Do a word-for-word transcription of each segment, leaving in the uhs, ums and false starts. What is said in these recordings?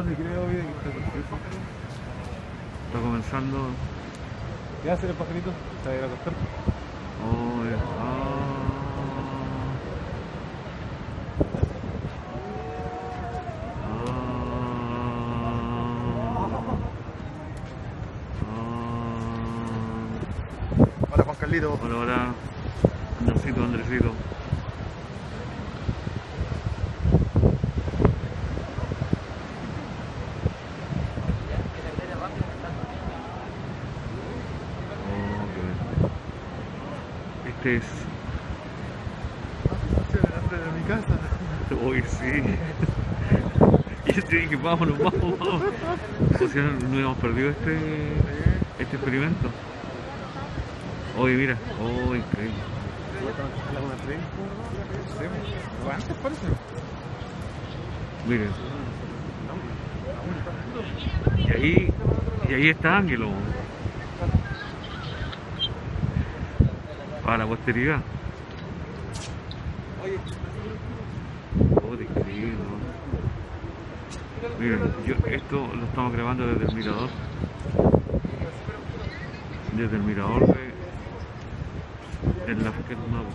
sí creo bien que está precioso. Está comenzando. ¿Qué hace el pajarito? ¿Se va a ir a acostar? Oh, eh, ah, ah, Hola Juan Carlito. hola, hola. Andresito, Andresito. Oh, qué bien. Este es. Delante de mi casa. Uy, sí. Y yo te dije, vámonos, vamos, vamos. O sea, no habíamos perdido este, este experimento. Oye, mira, oh, increíble. ¿Alguna tren? ¿Cuántos parece? Miren. Y ahí, y ahí está Ángelo. Para la posteridad. Oh, increíble. Miren, yo, esto lo estamos grabando desde el mirador. Desde el mirador de, de la Foquet Nuevo.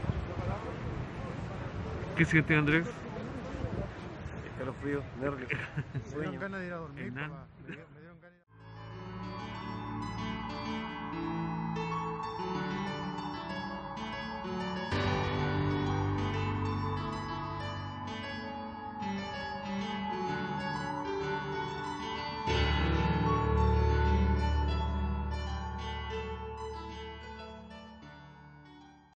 ¿Qué siente, Andrés? Escalofrío, nervios, sueño. Ganas de ir a dormir, Hernán. papá.